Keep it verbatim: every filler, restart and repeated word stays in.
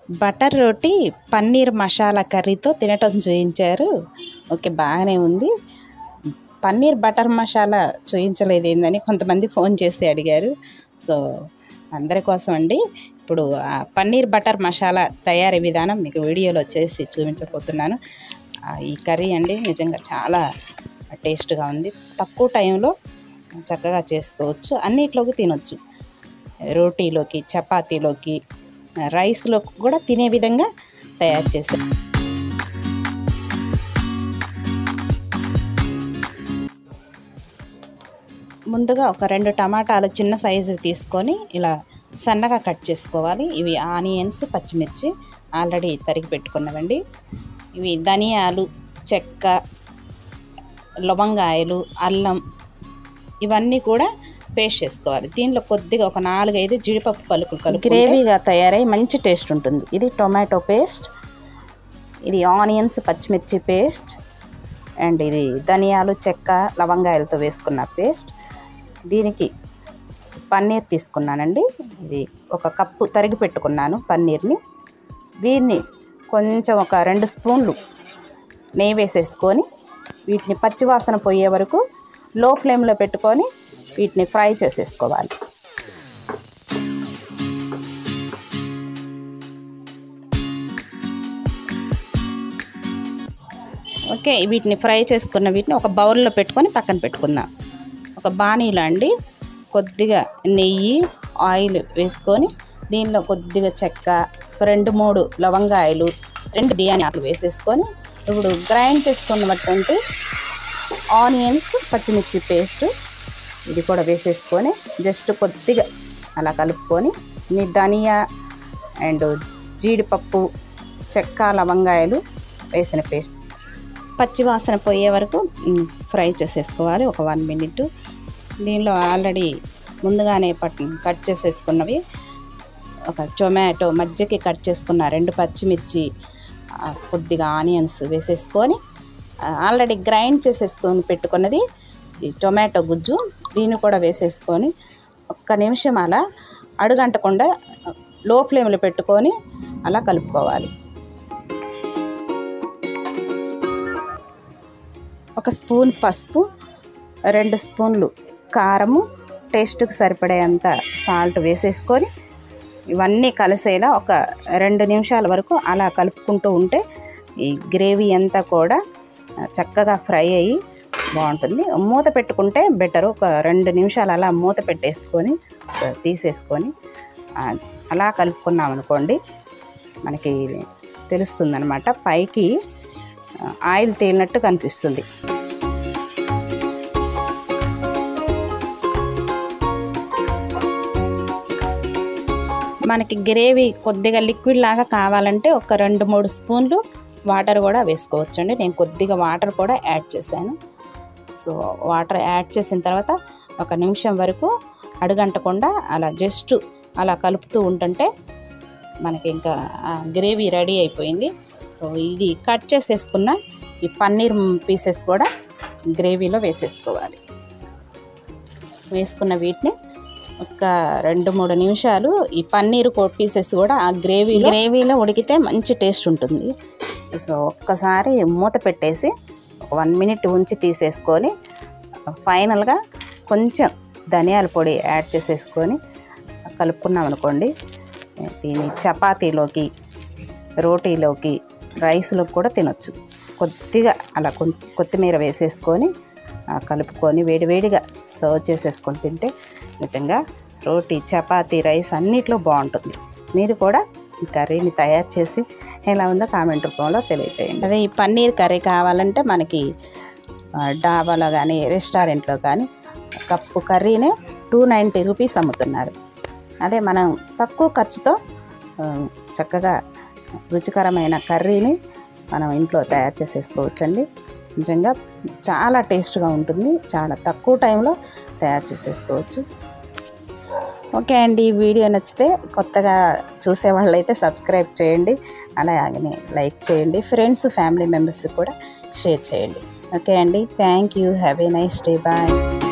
Butter రోటీ పన్నీర్ మసాలా కర్రీతో తినటం చూయించారు. ఓకే, బాగానే ఉంది. పన్నీర్ బటర్ మసాలా చూయించలేదు ఏందని కొంతమంది ఫోన్ చేసి అడిగారు. సో అందరి కోసం అండి ఇప్పుడు పన్నీర్ బటర్ మసాలా తయారీ విధానం మీకు వీడియోలో చేసి చూపించబోతున్నాను. ఈ కర్రీ అండి నిజంగా చాలా టేస్ట్గా ఉంది. తక్కువ టైంలో చక్కగా చేసుకోవచ్చు, అన్నిట్లోకి తినొచ్చు. రోటీలోకి, చపాతీలోకి, రైస్లో కూడా తినే విధంగా తయారు చేశాను. ముందుగా ఒక రెండు టమాటాలు చిన్న సైజు తీసుకొని ఇలా సన్నగా కట్ చేసుకోవాలి. ఇవి ఆనియన్స్, పచ్చిమిర్చి ఆల్రెడీ తరిగి పెట్టుకున్నవండి. ఇవి ధనియాలు, చెక్క, లవంగాయలు, అల్లం ఇవన్నీ కూడా పేస్ట్ చేసుకోవాలి. దీనిలో కొద్దిగా ఒక నాలుగైదు జీడిపప్పు పలుకులు కలిపి గ్రేవీగా తయారై మంచి టేస్ట్ ఉంటుంది. ఇది టొమాటో పేస్ట్, ఇది ఆనియన్స్, పచ్చిమిర్చి పేస్ట్, అండ్ ఇది ధనియాలు, చెక్క, లవంగాయలతో వేసుకున్న పేస్ట్. దీనికి పన్నీర్ తీసుకున్నానండి. ఇది ఒక కప్పు తరిగి పెట్టుకున్నాను పన్నీర్ని. దీన్ని కొంచెం ఒక రెండు స్పూన్లు నెయ్యి వేసేసుకొని వీటిని పచ్చివాసన పోయే వరకు లో ఫ్లేమ్లో పెట్టుకొని వీటిని ఫ్రై చేసేసుకోవాలి. ఓకే, వీటిని ఫ్రై చేసుకున్న వీటిని ఒక బౌల్లో పెట్టుకొని పక్కన పెట్టుకుందాం. ఒక బాణీలో అండి కొద్దిగా నెయ్యి, ఆయిల్ వేసుకొని దీనిలో కొద్దిగా చెక్క, రెండు మూడు లవంగాయలు, రెండు బిర్యానీ ఆకులు వేసేసుకొని ఇప్పుడు గ్రైండ్ చేసుకున్నటువంటి ఆనియన్స్, పచ్చిమిర్చి పేస్ట్ ఇది కూడా వేసేసుకొని జస్ట్ కొద్దిగా అలా కలుపుకొని మీ ధనియా అండ్ జీడిపప్పు, చెక్క, లవంగాయలు వేసిన పేస్ట్ పచ్చివాసన పోయే వరకు ఫ్రై చేసేసుకోవాలి ఒక వన్ మినిట్. దీనిలో ఆల్రెడీ ముందుగానే పట్ కట్ చేసేసుకున్నవి ఒక టొమాటో మధ్యకి కట్ చేసుకున్న రెండు పచ్చిమిర్చి, కొద్దిగా ఆనియన్స్ వేసేసుకొని ఆల్రెడీ గ్రైండ్ చేసేసుకొని పెట్టుకున్నది ఈ టొమాటో గుజ్జు దీన్ని కూడా వేసేసుకొని ఒక్క నిమిషం అలా అడుగంటకుండా లో ఫ్లేమ్లో పెట్టుకొని అలా కలుపుకోవాలి. ఒక స్పూన్ పసుపు, రెండు స్పూన్లు కారము, టేస్ట్కి సరిపడేంత సాల్ట్ వేసేసుకొని ఇవన్నీ కలిసేలా ఒక రెండు నిమిషాల వరకు అలా కలుపుకుంటూ ఉంటే ఈ గ్రేవీ అంతా కూడా చక్కగా ఫ్రై అయ్యి బాగుంటుంది. మూత పెట్టుకుంటే బెటరు. ఒక రెండు నిమిషాలు అలా మూత పెట్టేసుకొని తీసేసుకొని అలా కలుపుకున్నాం అనుకోండి మనకి తెలుస్తుంది అనమాట, పైకి ఆయిల్ తేలినట్టు కనిపిస్తుంది. మనకి గ్రేవీ కొద్దిగా లిక్విడ్ లాగా కావాలంటే ఒక రెండు మూడు స్పూన్లు వాటర్ కూడా వేసుకోవచ్చండి. నేను కొద్దిగా వాటర్ కూడా యాడ్ చేశాను. సో వాటర్ యాడ్ చేసిన తర్వాత ఒక నిమిషం వరకు అడుగంటకుండా అలా జస్ట్ అలా కలుపుతూ ఉంటుంటే మనకి ఇంకా గ్రేవీ రెడీ అయిపోయింది. సో ఇది కట్ చేసేసుకున్న ఈ పన్నీర్ పీసెస్ కూడా గ్రేవీలో వేసేసుకోవాలి. వేసుకున్న వీటిని ఒక రెండు మూడు నిమిషాలు ఈ పన్నీర్ పీసెస్ కూడా ఆ గ్రేవీ గ్రేవీలో ఉడికితే మంచి టేస్ట్ ఉంటుంది. సో ఒక్కసారి మూత పెట్టేసి ఒక వన్ మినిట్ ఉంచి తీసేసుకొని ఫైనల్గా కొంచెం ధనియాల పొడి యాడ్ చేసేసుకొని కలుపుకున్నాం అనుకోండి దీన్ని చపాతీలోకి, రోటీలోకి, రైస్లోకి కూడా తినొచ్చు. కొద్దిగా అలా కొత్తిమీర వేసేసుకొని కలుపుకొని వేడివేడిగా సర్వ్ చేసేసుకొని తింటే నిజంగా రోటీ, చపాతీ, రైస్ అన్నిట్లో బాగుంటుంది. మీరు కూడా ఈ కర్రీని తయారు చేసి ఎలా ఉందో కామెంట్ రూపంలో తెలియజేయండి. అదే ఈ పన్నీర్ కర్రీ కావాలంటే మనకి డాబాలో కానీ రెస్టారెంట్లో కానీ కప్పు కర్రీనే టూ నైంటీ రూపీస్ అమ్ముతున్నారు. అదే మనం తక్కువ ఖర్చుతో చక్కగా రుచికరమైన కర్రీని మనం ఇంట్లో తయారు చేసేసుకోవచ్చండి. నిజంగా చాలా టేస్ట్గా ఉంటుంది, చాలా తక్కువ టైంలో తయారు చేసేసుకోవచ్చు. ఓకే అండి, ఈ వీడియో నచ్చితే కొత్తగా చూసేవాళ్ళు అయితే సబ్స్క్రైబ్ చేయండి, అలాగే లైక్ చేయండి, ఫ్రెండ్స్, ఫ్యామిలీ మెంబర్స్కి కూడా షేర్ చేయండి. ఓకే అండి, thank you, have a nice day, bye.